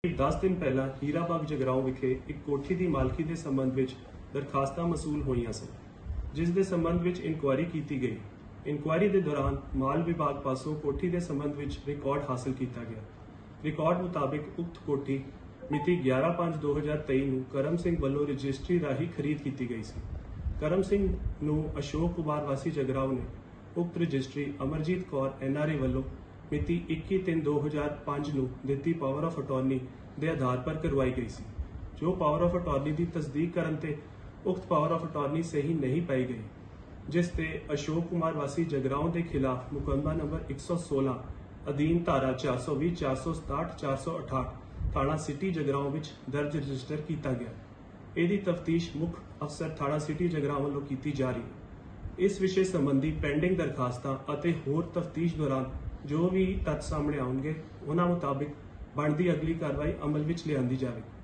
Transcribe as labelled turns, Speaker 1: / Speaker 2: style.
Speaker 1: 10 दिन पहला हीराबाग जगराओं विखे एक कोठी की मालकी के संबंध में दरखास्तां मसूल होईयां सन, जिस दे संबंध में इनकुआरी की गई। इनकुआरी के दौरान माल विभाग पासों कोठी के संबंध में रिकॉर्ड हासिल किया गया। रिकॉर्ड मुताबिक उक्त कोठी मिति 11/5/2023 ਨੂੰ करम सिंह वालों रजिस्ट्री राही खरीद की गई सी। करम सिंह ਨੂੰ अशोक कुमार वासी जगराओं ने उक्त रजिस्ट्री अमरजीत कौर NRA वालों मिति 21/3/2005 ਨੂੰ ਦਿੱਤੀ पावर ऑफ अटॉर्नी के आधार पर करवाई गई सी। जो पावर ऑफ अटॉर्नी की तस्दीक करन ते उक्त पावर ऑफ अटॉर्नी सही नहीं पाई गई, जिसते अशोक कुमार वासी जगराओं के खिलाफ मुकदमा नंबर 116 अधीन धारा 420, 467, 468 थाना सिटी जगराओं में दर्ज रजिस्टर किया गया। यदि तफ्तीश मुख अफसर थाना सिटी जगराओं वालों की जा रही है। इस विषय संबंधी पेंडिंग दरखास्तां अते होर तफ्तीश दौरान जो भी तथ्य सामने आउणगे उन्हां मुताबिक बनदी अगली कार्रवाई अमल विच लिआंदी जावे।